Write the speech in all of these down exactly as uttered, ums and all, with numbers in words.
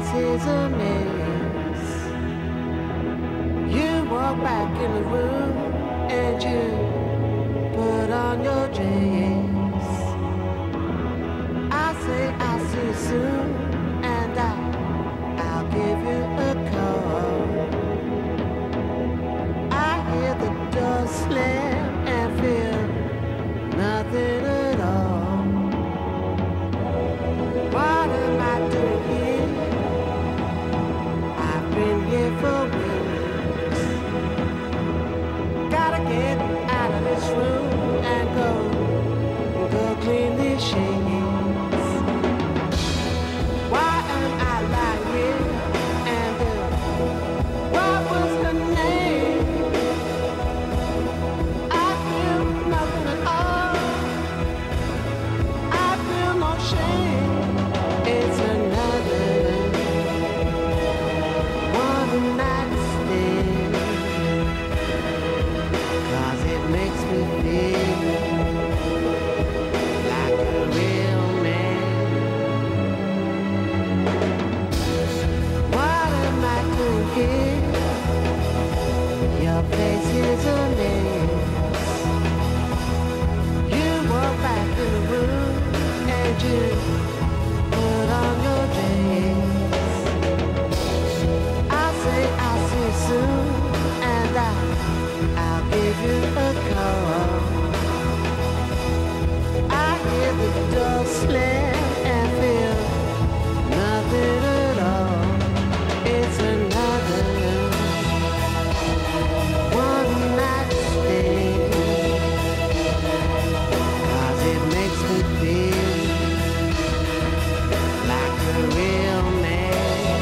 face is a maze. You walk back in the room and you put on your dress. I say I'll see you soon, and I, I'll give you a call. I hear the door slam and feel nothing at all. What am I doing here? I've been here for weeks. Gotta get out of this room and go, go clean these sheets. Why am I lying here? And uh, what was her name? I feel nothing at all. I feel no shame. It's another one night stand, 'cause it makes me feel like a real man. What am I doing here? Your face is a mess. You walk back in the room and you put on your dress. I say I'll see you soon, and I, I'll give you a call. I hear the door slam and feel nothing at all. It's another one night stand, 'cause it makes me feel like a real man.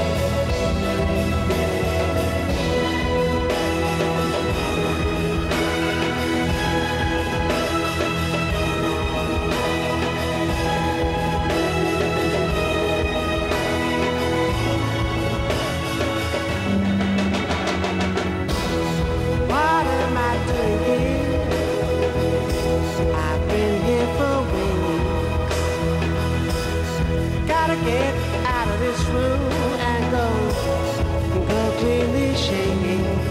What am I doing here? I've been here for weeks. Gotta get out of this room and go, go clean these sheets.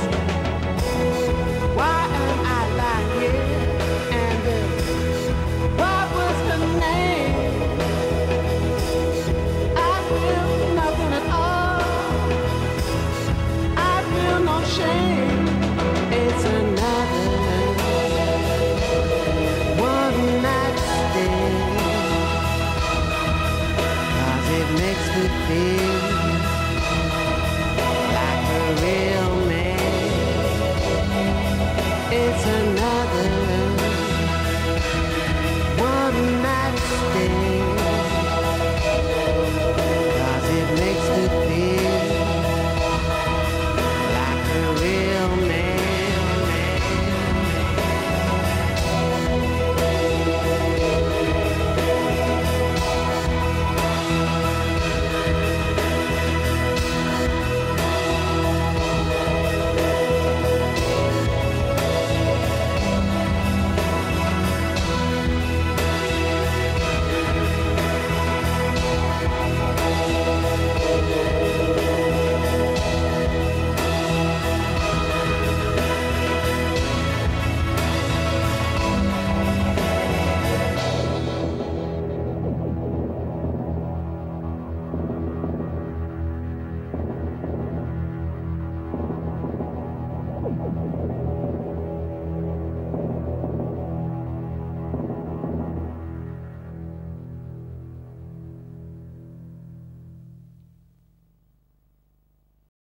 Why am I lying here? And uh, what was her name? I feel nothing at all. I feel no shame. It's another one night stand, 'cause it makes me feel like a real